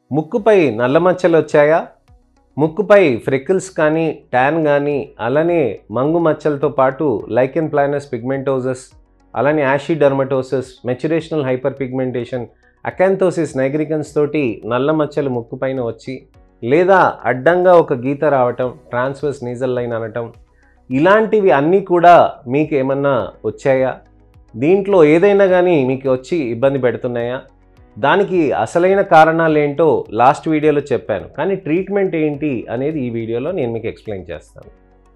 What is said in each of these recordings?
ముక్కుపై నల్ల మచ్చలు వచ్చాయా? ముక్కుపై ఫ్రెకిల్స్ కానీ, ట్యాన్ కానీ, అలానే మంగు మచ్చలతో పాటు లైకెన్ ప్లానస్ పిగ్మెంటోసస్, అలానే ashy dermatosis, maturational hyper pigmentation, acanthosis nigricans తోటి నల్ల మచ్చలు ముక్కుపైన వచ్చి, లేదా అడ్డంగా ఒక గీత రావటం, ట్రాన్స్వర్స్ నీజల్ లైన్ అనటం, ఇలాంటివి అన్నీ కూడా మీకు ఏమన్నా వచ్చాయా? దీంట్లో ఏదైనా కానీ మీకు వచ్చి ఇబ్బంది పెడుతున్నాయా? దానికి అసలైన కారణాలు ఏంటో లాస్ట్ వీడియోలో చెప్పాను, కానీ ట్రీట్మెంట్ ఏంటి అనేది ఈ వీడియోలో నేను మీకు ఎక్స్ప్లెయిన్ చేస్తాను.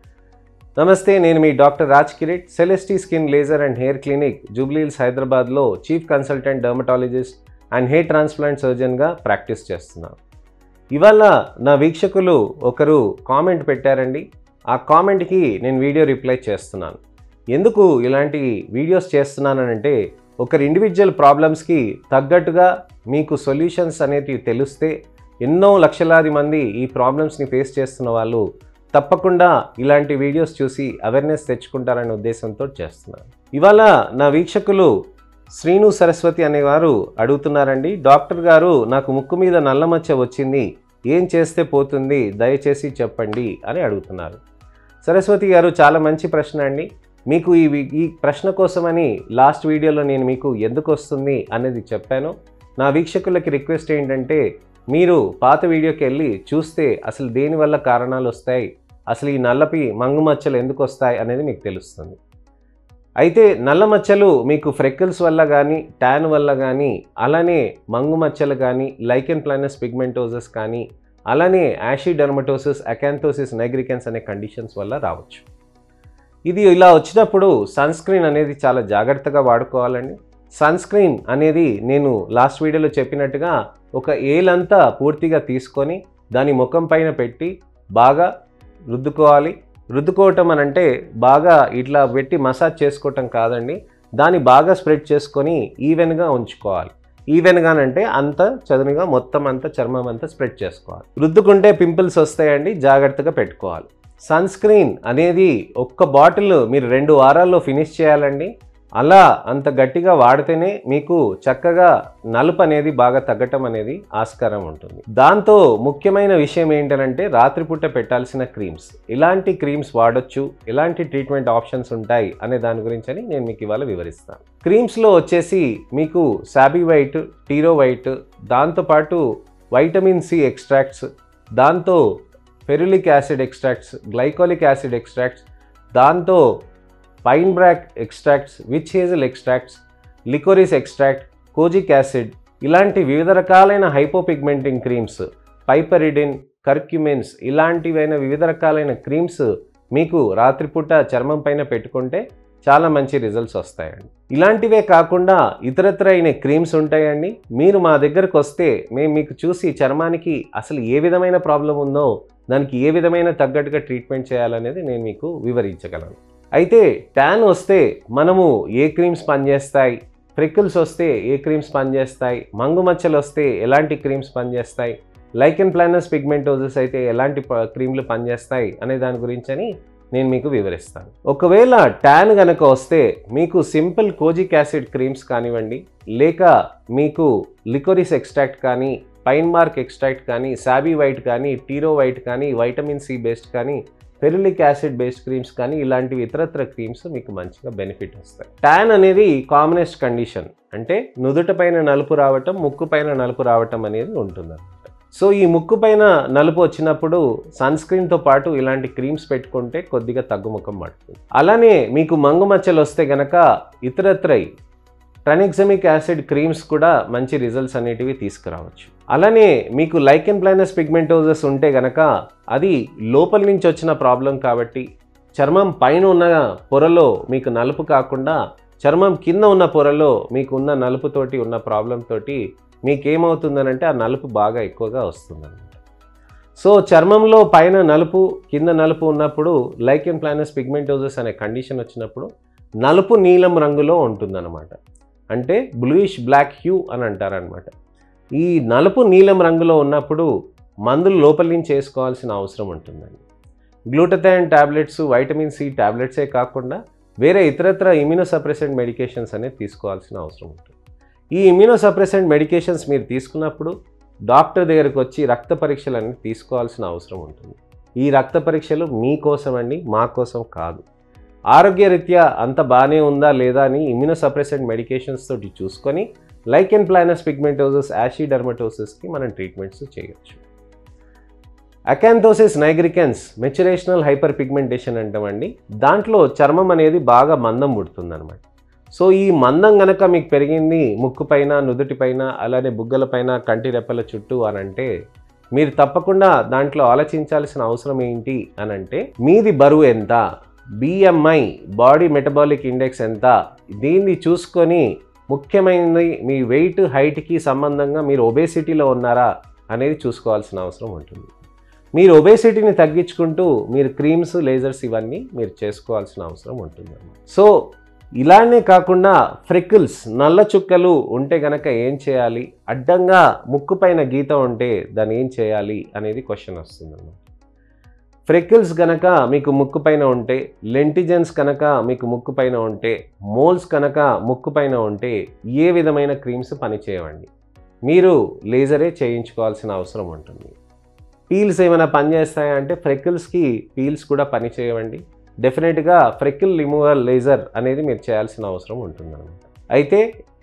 నమస్తే, నేను మీ doctor Raj Kireet, Celestee skin laser and hair clinic, Jubilee Hills, హైదరాబాద్లో chief consultant dermatologist and hair transplant సర్జన్గా ప్రాక్టీస్ చేస్తున్నాను. ఇవాళ నా వీక్షకులు ఒకరు కామెంట్ పెట్టారండి. ఆ కామెంట్కి నేను వీడియో రిప్లై చేస్తున్నాను. ఎందుకు ఇలాంటి వీడియోస్ చేస్తున్నానంటే, ఒకరి ఇండివిజువల్ ప్రాబ్లమ్స్కి తగ్గట్టుగా మీకు సొల్యూషన్స్ అనేవి తెలిస్తే ఎన్నో లక్షలాది మంది ఈ ప్రాబ్లమ్స్ని ఫేస్ చేస్తున్న వాళ్ళు తప్పకుండా ఇలాంటి వీడియోస్ చూసి అవేర్నెస్ తెచ్చుకుంటారనే ఉద్దేశంతో చేస్తున్నాను. ఇవాళ నా వీక్షకులు శ్రీను సరస్వతి అనేవారు అడుగుతున్నారండి, డాక్టర్ గారు నాకు ముక్కు మీద నల్ల మచ్చ వచ్చింది, ఏం చేస్తే పోతుంది, దయచేసి చెప్పండి అని అడుగుతున్నారు. సరస్వతి గారు, చాలా మంచి ప్రశ్న అండి. మీకు ఈ ప్రశ్న కోసమని లాస్ట్ వీడియోలో నేను మీకు ఎందుకు వస్తుంది అనేది చెప్పాను. నా వీక్షకులకి రిక్వెస్ట్ ఏంటంటే, మీరు పాత వీడియోకి వెళ్ళి చూస్తే అసలు దేనివల్ల కారణాలు వస్తాయి, అసలు ఈ నల్లపి మంగు మచ్చలు ఎందుకు వస్తాయి అనేది మీకు తెలుస్తుంది. అయితే నల్ల మచ్చలు మీకు ఫ్రెకిల్స్ వల్ల కానీ, ట్యాన్ వల్ల కానీ, అలానే మంగు మచ్చలు కానీ, లైకెన్ ప్లానస్ పిగ్మెంటోసస్ కానీ, అలానే యాషీ డర్మటోసిస్, అకాంథోసిస్ నైగ్రికన్స్ అనే కండిషన్స్ వల్ల రావచ్చు. ఇది ఇలా వచ్చినప్పుడు సన్ స్క్రీన్ అనేది చాలా జాగ్రత్తగా వాడుకోవాలండి. సన్ స్క్రీన్ అనేది నేను లాస్ట్ వీడియోలో చెప్పినట్టుగా ఒక ఏలంతా పూర్తిగా తీసుకొని దాని ముఖం పైన పెట్టి బాగా రుద్దుకోవాలి. రుద్దుకోవటం అని అంటే బాగా ఇట్లా పెట్టి మసాజ్ చేసుకోవటం కాదండి, దాన్ని బాగా స్ప్రెడ్ చేసుకొని ఈవెన్గా ఉంచుకోవాలి. ఈవెన్గానంటే అంత చదునుగా మొత్తం అంతా చర్మం అంతా స్ప్రెడ్ చేసుకోవాలి. రుద్దుకుంటే పింపుల్స్ వస్తాయండి, జాగ్రత్తగా పెట్టుకోవాలి. సన్ స్క్రీన్ అనేది ఒక్క బాటిల్ మీరు 2 వారాల్లో ఫినిష్ చేయాలండి. అలా అంత గట్టిగా వాడితేనే మీకు చక్కగా నలుపు అనేది బాగా తగ్గటం అనేది ఆస్కారం ఉంటుంది. దాంతో ముఖ్యమైన విషయం ఏంటంటే, రాత్రిపూట పెట్టాల్సిన క్రీమ్స్, ఇలాంటి క్రీమ్స్ వాడొచ్చు, ఎలాంటి ట్రీట్మెంట్ ఆప్షన్స్ ఉంటాయి అనే దాని గురించి నేను మీకు ఇవాళ వివరిస్తాను. క్రీమ్స్లో వచ్చేసి మీకు సాబీ వైట్, టీరో వైట్, దాంతోపాటు వైటమిన్ సి ఎక్స్ట్రాక్ట్స్, దాంతో ferulic acid extracts, glycolic acid extracts, దాంతో pine bark extracts, witch hazel extracts, liquorice extract, kojic acid, ఇలాంటి వివిధ రకాలైన హైపోపిగ్మెంటింగ్ క్రీమ్స్, పైపరిడిన్, కర్క్యుమిన్స్, ఇలాంటివైన వివిధ రకాలైన క్రీమ్స్ మీకు రాత్రిపూట చర్మం పైన పెట్టుకుంటే చాలా మంచి రిజల్ట్స్ వస్తాయండి. ఇలాంటివే కాకుండా ఇతరత్ర అయిన క్రీమ్స్ ఉంటాయండి. మీరు మా దగ్గరకు వస్తే మేము మీకు చూసి చర్మానికి అసలు ఏ విధమైన ప్రాబ్లం ఉందో దానికి ఏ విధమైన తగ్గట్టుగా ట్రీట్మెంట్ చేయాలనేది నేను మీకు వివరించగలను. అయితే ట్యాన్ వస్తే మనము ఏ క్రీమ్స్ పనిచేస్తాయి, ఫ్రెకిల్స్ వస్తే ఏ క్రీమ్స్ పనిచేస్తాయి, మంగు మచ్చలు వస్తే ఎలాంటి క్రీమ్స్ పనిచేస్తాయి, లైకెన్ ప్లానస్ పిగ్మెంటోసస్ అయితే ఎలాంటి క్రీమ్లు పనిచేస్తాయి అనే దాని గురించి నేను మీకు వివరిస్తాను. ఒకవేళ ట్యాన్ కనుక వస్తే మీకు సింపుల్ కోజిక్ యాసిడ్ క్రీమ్స్ కానివ్వండి, లేక మీకు లికోరిస్ ఎక్స్ట్రాక్ట్ కానీ, పైన్ మార్క్ ఎక్స్ట్రాక్ట్ కానీ, సాబీ వైట్ కానీ, టీరో వైట్ కానీ, వైటమిన్ సి బేస్డ్ కానీ, ఫెరులిక్ యాసిడ్ బేస్డ్ క్రీమ్స్ కానీ, ఇలాంటివి ఇతరత్ర క్రీమ్స్ మీకు మంచిగా బెనిఫిట్ వస్తాయి. ట్యాన్ అనేది కామనెస్ట్ కండిషన్, అంటే నుదుట పైన నలుపు రావటం, ముక్కు పైన నలుపు రావటం అనేది ఉంటుందన్నమాట. సో ఈ ముక్కు పైన నలుపు వచ్చినప్పుడు సన్ స్క్రీన్తో పాటు ఇలాంటి క్రీమ్స్ పెట్టుకుంటే కొద్దిగా తగ్గుముఖం పడుతుంది. అలానే మీకు మంగు మచ్చలు వస్తే గనక ఇతరత్రై ట్రనిక్సమిక్ యాసిడ్ క్రీమ్స్ కూడా మంచి రిజల్ట్స్ అనేటివి తీసుకురావచ్చు. అలానే మీకు లైకెన్ ప్లానస్ పిగ్మెంటోసస్ ఉంటే గనక అది లోపల నుంచి వచ్చిన ప్రాబ్లం కాబట్టి చర్మం పైన ఉన్న పొరలో మీకు నలుపు కాకుండా చర్మం కింద ఉన్న పొరలో మీకు ఉన్న నలుపుతోటి ఉన్న ప్రాబ్లం తోటి మీకేమవుతుందనంటే ఆ నలుపు బాగా ఎక్కువగా వస్తుందన్నమాట. సో చర్మంలో పైన నలుపు కింద నలుపు ఉన్నప్పుడు లైకెన్ ప్లానస్ పిగ్మెంటోసస్ అనే కండిషన్ వచ్చినప్పుడు నలుపు నీలం రంగులో ఉంటుందన్నమాట. అంటే బ్లూయిష్ బ్లాక్ హ్యూ అని అంటారనమాట. ఈ నలుపు నీలం రంగులో ఉన్నప్పుడు మందులు లోపల నుంచి వేసుకోవాల్సిన అవసరం ఉంటుందండి. గ్లూటథైన్ ట్యాబ్లెట్స్, వైటమిన్ సి ట్యాబ్లెట్సే కాకుండా వేరే ఇతరత్ర ఇమ్యూనోసప్రెసెంట్ మెడికేషన్స్ అనేది తీసుకోవాల్సిన అవసరం ఉంటుంది. ఈ ఇమ్యూనోసప్రెసెంట్ మెడికేషన్స్ మీరు తీసుకున్నప్పుడు డాక్టర్ దగ్గరికి వచ్చి రక్త పరీక్షలన్నీ తీసుకోవాల్సిన అవసరం ఉంటుంది. ఈ రక్త పరీక్షలు మీకోసం అండి, మా కోసం కాదు. ఆరోగ్యరీత్యా అంత బాగానే ఉందా లేదా అని ఇమ్యూనోసప్రెసెంట్ మెడికేషన్స్ తోటి చూసుకొని లైకెన్ ప్లానస్ పిగ్మెంటోసిస్, యాషీ డర్మటోసిస్కి మనం ట్రీట్మెంట్స్ చేయొచ్చు. Acanthosis nigricans maturational hyper pigmentation అంటామండి. దాంట్లో చర్మం అనేది బాగా మందం పుడుతుందన్నమాట. సో ఈ మందం గనక మీకు పెరిగింది ముక్కు పైన, నుదుటి పైన, అలానే బుగ్గల పైన, కంటి రెప్పల చుట్టూ అని అంటే మీరు తప్పకుండా దాంట్లో ఆలోచించాల్సిన అవసరం ఏంటి అని అంటే మీది బరువు ఎంత, BMI బాడీ మెటబాలిక్ ఇండెక్స్ ఎంత, దీన్ని చూసుకొని ముఖ్యమైనది మీ వెయిట్ హైట్కి సంబంధంగా మీరు ఒబేసిటీలో ఉన్నారా అనేది చూసుకోవాల్సిన అవసరం ఉంటుంది. మీరు ఒబేసిటీని తగ్గించుకుంటూ మీరు క్రీమ్స్, లేజర్స్ ఇవన్నీ మీరు చేసుకోవాల్సిన అవసరం ఉంటుంది. సో ఇలానే కాకుండా ఫ్రికిల్స్, నల్ల చుక్కలు ఉంటే గనక ఏం చేయాలి, అడ్డంగా ముక్కు పైన గీత ఉంటే దాన్ని ఏం చేయాలి అనేది క్వశ్చన్ వస్తుందన్నమాట. ఫ్రికిల్స్ కనుక మీకు ముక్కు పైన ఉంటే, లెంటిజన్స్ కనుక మీకు ముక్కు పైన ఉంటే, మోల్స్ కనుక ముక్కు పైన ఉంటే ఏ విధమైన క్రీమ్స్ పనిచేయవండి. మీరు లేజరే చేయించుకోవాల్సిన అవసరం ఉంటుంది. పీల్స్ ఏమైనా పనిచేస్తాయా అంటే ఫ్రెకిల్స్కి పీల్స్ కూడా పనిచేయవండి. డెఫినెట్గా ఫ్రెకిల్ రిమూవల్ లేజర్ అనేది మీరు చేయాల్సిన అవసరం ఉంటుందన్నమాట. అయితే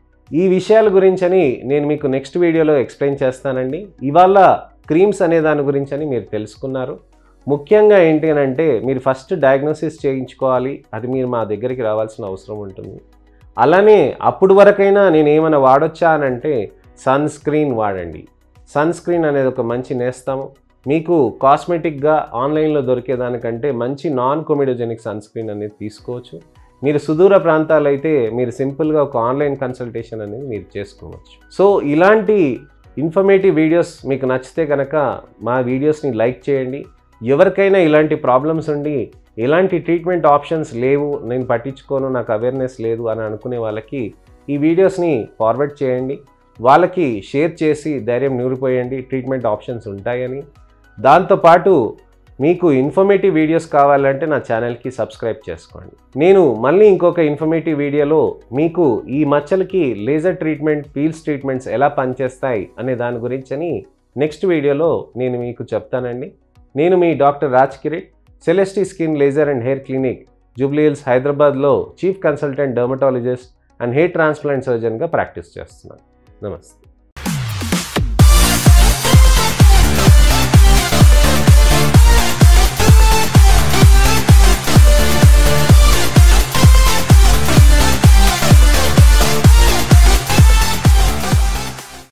ఈ విషయాల గురించని నేను మీకు నెక్స్ట్ వీడియోలో ఎక్స్ప్లెయిన్ చేస్తానండి. ఇవాళ క్రీమ్స్ అనే దాని గురించని మీరు తెలుసుకున్నారు. ముఖ్యంగా ఏంటి అని అంటే మీరు ఫస్ట్ డయాగ్నోసిస్ చేయించుకోవాలి. అది మీరు మా దగ్గరికి రావాల్సిన అవసరం ఉంటుంది. అలానే అప్పుడు వరకైనా నేను ఏమైనా వాడొచ్చా అని అంటే సన్ స్క్రీన్ వాడండి. సన్ స్క్రీన్ అనేది ఒక మంచి నేస్తాము. మీకు కాస్మెటిక్గా ఆన్లైన్లో దొరికేదానికంటే మంచి నాన్ కొమిడోజెనిక్ సన్ స్క్రీన్ అనేది తీసుకోవచ్చు. మీరు సుదూర ప్రాంతాలు అయితే మీరు సింపుల్గా ఒక ఆన్లైన్ కన్సల్టేషన్ అనేది మీరు చేసుకోవచ్చు. సో ఇలాంటి ఇన్ఫర్మేటివ్ వీడియోస్ మీకు నచ్చితే కనుక మా వీడియోస్ని లైక్ చేయండి. ఎవరికైనా ఇలాంటి ప్రాబ్లమ్స్ ఉండి ఎలాంటి ట్రీట్మెంట్ ఆప్షన్స్ లేవు, నేను పట్టించుకోను, నాకు అవేర్నెస్ లేదు అని అనుకునే వాళ్ళకి ఈ వీడియోస్ని ఫార్వర్డ్ చేయండి. వాళ్ళకి షేర్ చేసి ధైర్యం నూరిపోయండి, ట్రీట్మెంట్ ఆప్షన్స్ ఉంటాయని. దాంతోపాటు మీకు ఇన్ఫర్మేటివ్ వీడియోస్ కావాలంటే నా ఛానల్కి సబ్స్క్రైబ్ చేసుకోండి. నేను మళ్ళీ ఇంకొక ఇన్ఫర్మేటివ్ వీడియోలో మీకు ఈ మచ్చలకి లేజర్ ట్రీట్మెంట్, పీల్స్ ట్రీట్మెంట్స్ ఎలా పనిచేస్తాయి అనే దాని గురించని నెక్స్ట్ వీడియోలో నేను మీకు చెప్తానండి. నేను మీ doctor Raj Kireet, Celestee skin laser and hair clinic, Jubilee Hills, హైదరాబాద్లో chief consultant dermatologist and hair transplant సర్జన్గా ప్రాక్టీస్ చేస్తున్నాను. నమస్తే.